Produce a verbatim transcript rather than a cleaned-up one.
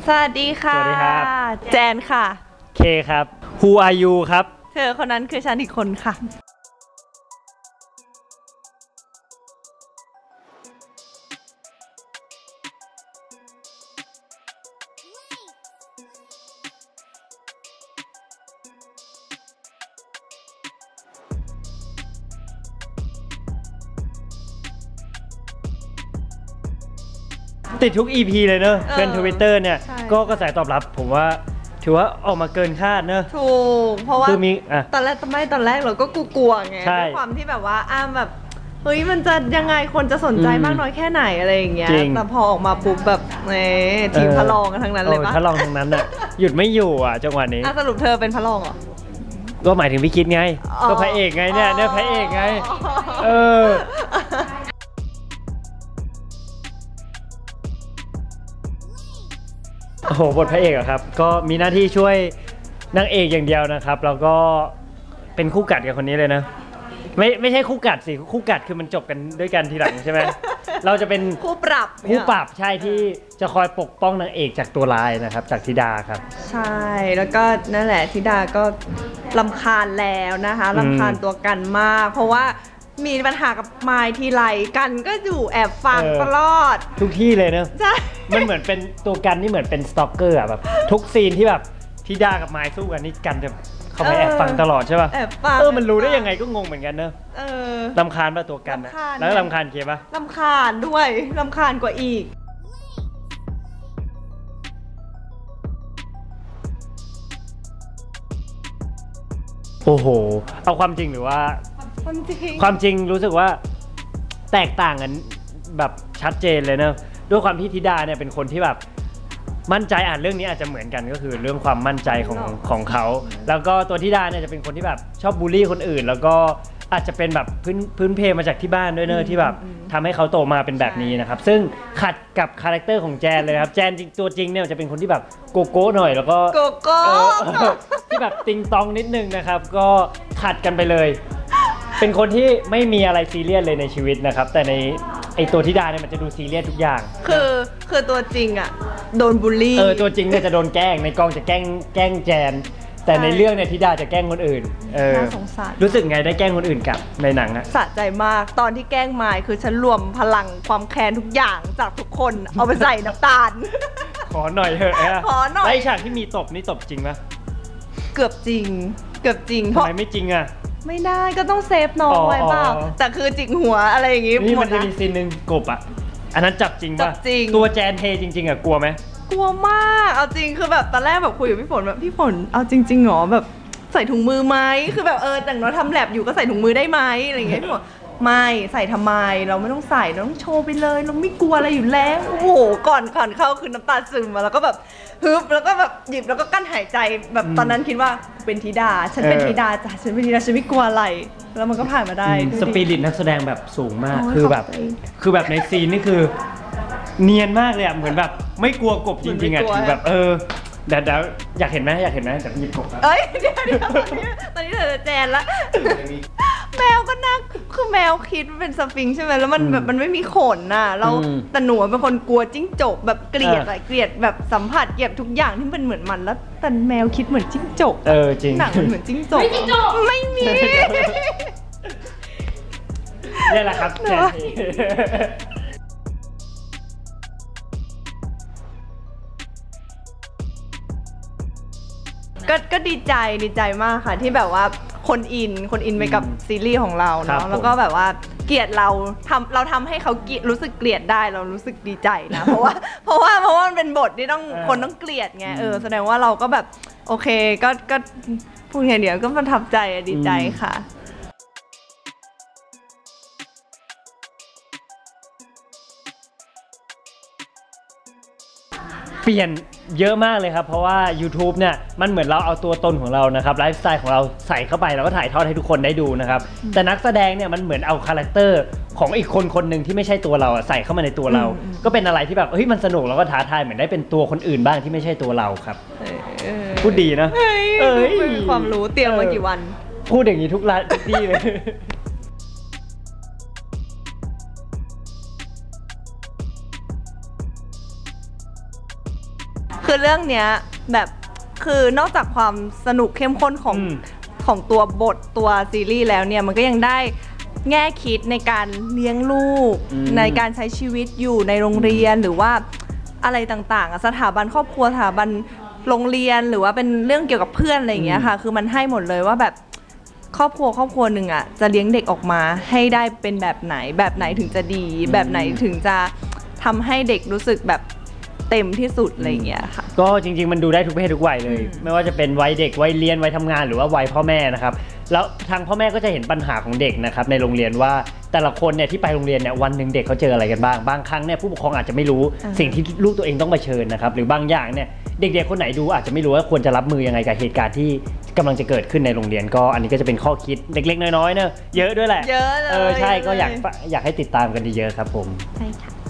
สวัสดีค่ะสวัสดีครับแจนค่ะเคครับ Who are you ครับเธอคนนั้นคือฉันอีกคนค่ะติดทุก อี พี เลยเนอะเป็น Twitter เนี่ยก็กระแสตอบรับผมว่าถือว่าออกมาเกินคาดเนอะถูกเพราะว่าคือมีอ่ะตอนแรกไม่ตอนแรกเราก็กลัวๆไงด้วยความที่แบบว่าอ้ามแบบเฮ้ยมันจะยังไงคนจะสนใจมากน้อยแค่ไหนอะไรอย่างเงี้ยแต่พอออกมาปุ๊บแบบเน่ทีมพระรองกันทั้งนั้นเลยปะพระรองทั้งนั้นอ่ะหยุดไม่อยู่อ่ะจังหวะนี้สรุปเธอเป็นพระรองเหรอก็หมายถึงพี่คิดไงก็พระเอกไงเนี่ยเนี่ยพระเอกไงเออโอ้โหบทพระเอกอะครับก็มีหน้าที่ช่วยนางเอกอย่างเดียวนะครับแล้วก็เป็นคู่กัดกับคนนี้เลยนะไม่ไม่ใช่คู่กัดสิคู่กัดคือมันจบกันด้วยกันทีหลังใช่ไหมเราจะเป็นคู่ปรับคู่ปรับใช่ที่จะคอยปกป้องนางเอกจากตัวร้ายนะครับจากธิดาครับใช่แล้วก็นั่นแหละธิดาก็รำคาญแล้วนะคะรำคาญตัวกันมากเพราะว่ามีปัญหากับไมค์ทีไรกันก็อยู่แอบฟังตลอดทุกที่เลยเนอะใช่มันเหมือนเป็นตัวกันนี่เหมือนเป็นสตอกเกอร์อะแบบทุกซีนที่แบบธิดากับไมค์สู้กันนี่กันจะเข้าไปแอบฟังตลอดใช่ป่ะแอบฟังเออมันรู้ได้ยังไงก็งงเหมือนกันเนอะเออรำคาญป่ะตัวกันนะแล้วรำคาญเคป่ะรำคาญด้วยรำคาญกว่าอีกโอ้โหเอาความจริงหรือว่าความจริงความจริงรู้สึกว่าแตกต่างกันแบบชัดเจนเลยเนอะด้วยความที่ธิดาเนี่ยเป็นคนที่แบบมั่นใจอ่านเรื่องนี้อาจจะเหมือนกันก็คือเรื่องความมั่นใจของของเขาแล้วก็ตัวธิดาเนี่ยจะเป็นคนที่แบบชอบบูลลี่คนอื่นแล้วก็อาจจะเป็นแบบพื้นพื้นเพมาจากที่บ้านด้วยเนอะที่แบบทำให้เขาโตมาเป็นแบบนี้นะครับซึ่งขัดกับคาแรคเตอร์ของแจนเลยครับแจนจริงตัวจริงเนี่ยจะเป็นคนที่แบบโกโก้หน่อยแล้วก็โกโก้ที่แบบติงตองนิดนึงนะครับก็ขัดกันไปเลยเป็นคนที่ไม่มีอะไรซีเรียสเลยในชีวิตนะครับแต่ในไอตัวธิดาเนี่ยมันจะดูซีเรียสทุกอย่างคือคือตัวจริงอ่ะโดนบูลลี่เออตัวจริงเนี่ยจะโดนแกล้งในกองจะแกล้งแกล้งแจนแต่ในเรื่องเนี่ยธิดาจะแกล้งคนอื่นเออน่าสงสารรู้สึกไงได้แกล้งคนอื่นกับในหนังอะสะใจมากตอนที่แกล้งไมค์คือฉันรวมพลังความแค้นทุกอย่างจากทุกคนเอาไปใส่น้ำตาลขอหน่อยเถอะขอหน่อยไอฉากที่มีตบนี่ตบจริงไหมเกือบจริงเกือบจริงทำไมไม่จริงอะไม่ได้ก็ต้องเซฟน้องไว้เปล่าแต่คือจิกหัวอะไรอย่างงี้นี่มันจะมีซีนหนึ่งกบอ่ะอันนั้นจับจริงป่ะจริงตัวแจนเทจริงๆอ่ะกลัวไหมกลัวมากเอาจริงคือแบบตอนแรกแบบคุยกับพี่ฝนแบบพี่ฝนเอาจริงๆหรอแบบใส่ถุงมือไหมคือแบบเออแต่งน้อยทำแลบอยู่ก็ใส่ถุงมือได้ไหมอะไรอย่างเงี้ยพี่ฝนไม่ใส่ทำไมเราไม่ต้องใส่เราต้องโชว์ไปเลยเราไม่กลัวอะไรอยู่แล้วโอ้โหก่อนก่อนเข้าคือน้ำตาซึมมาแล้วก็แบบฮึบแล้วก็แบบหยิบแล้วก็กั้นหายใจแบบตอนนั้นคิดว่าเป็นธิดาฉันเป็นธิดาจ้ะฉันเป็นธิดาฉันไม่กลัวอะไรแล้วมันก็ผ่านมาได้สปิริตนักแสดงแบบสูงมากคือแบบคือแบบในซีนนี่คือเนียนมากเลยอ่ะเหมือนแบบไม่กลัวกบจริงๆอ่ะถึงแบบเออเดี๋ยวอยากเห็นไหมอยากเห็นไหมแต่หยิบกบเอ้ยเดี๋ยวเดี๋ยวตอนนี้ตอนนี้เธอจะแจนละแมวก็น่าคือแมวคิดเป็นสฟิงค์ใช่ไหมแล้วมันแบบมันไม่มีขนน่ะเราแต่หนูเป็นคนกลัวจิ้งจกแบบเกลียดอะไรเกลียดแบบสัมผัสเกลียดทุกอย่างที่มันเหมือนมันแล้วแต่แมวคิดเหมือนจิ้งจกเออจริงหนังมันเหมือนจิ้งจกไม่จิ้งจกไม่มีนี่แหละครับแจนก็ก็ดีใจดีใจมากค่ะที่แบบว่าคนอินคนอินไปกับซีรีส์ของเราเนาะแล้วก็แบบว่าเกลียดเราทำเราทำให้เขาเกลียดรู้สึกเกลียดได้เรารู้สึกดีใจนะเพราะว่าเพราะว่าเพราะว่ามันเป็นบทที่ต้องคนต้องเกลียดไงเออแสดงว่าเราก็แบบโอเคก็ก็พูดไงเดี๋ยวก็ประทับใจดีใจค่ะเปลี่ยนเยอะมากเลยครับเพราะว่า YouTube เนี่ยมันเหมือนเราเอาตัวตนของเรานะครับไลฟ์สไตล์ของเราใส่เข้าไปแล้วก็ถ่ายทอดให้ทุกคนได้ดูนะครับแต่นักแสดงเนี่ยมันเหมือนเอาคาแรคเตอร์ของอีกคนคนหนึ่งที่ไม่ใช่ตัวเราใส่เข้ามาในตัวเราก็เป็นอะไรที่แบบเฮ้ยมันสนุกแล้วก็ท้าทายเหมือนได้เป็นตัวคนอื่นบ้างที่ไม่ใช่ตัวเราครับพูดดีนะเอ้ยความรู้เตรียมมากี่วันพูดอย่างนี้ทุกร้านทุกที่เลยคืคือเรื่องเนี้ยแบบคือนอกจากความสนุกเข้มข้นของของตัวบทตัวซีรีส์แล้วเนี่ยมันก็ยังได้แง่คิดในการเลี้ยงลูกในการใช้ชีวิตอยู่ในโรงเรียนหรือว่าอะไรต่างๆสถาบันครอบครัวสถาบันโรงเรียนหรือว่าเป็นเรื่องเกี่ยวกับเพื่อนอะไรอย่างเงี้ยค่ะคือมันให้หมดเลยว่าแบบครอบครัวครอบครัวหนึ่งอ่ะจะเลี้ยงเด็กออกมาให้ได้เป็นแบบไหนแบบไหนถึงจะดีแบบไหนถึงจะทำให้เด็กรู้สึกแบบเต็มที่สุดอะไรอย่างเงี้ยค่ะก็จริงๆมันดูได้ทุกเพศทุกวัยเลยไม่ว่าจะเป็นวัยเด็กวัยเรียนวัยทำงานหรือว่าวัยพ่อแม่นะครับแล้วทางพ่อแม่ก็จะเห็นปัญหาของเด็กนะครับในโรงเรียนว่าแต่ละคนเนี่ยที่ไปโรงเรียนเนี่ยวันหนึ่งเด็กเขาเจออะไรกันบ้างบางครั้งเนี่ยผู้ปกครองอาจจะไม่รู้สิ่งที่ลูกตัวเองต้องเผชิญนะครับหรือบางอย่างเนี่ยเด็กๆคนไหนดูอาจจะไม่รู้ว่าควรจะรับมือยังไงกับเหตุการณ์ที่กำลังจะเกิดขึ้นในโรงเรียนก็อันนี้ก็จะเป็นข้อคิดเล็กๆน้อยๆเนอะเยอะด้วยแหละเยอะเลยเออใช่ก็อยากอยากให้ติดตามกันเยอะๆครับผมใช่ค่ะ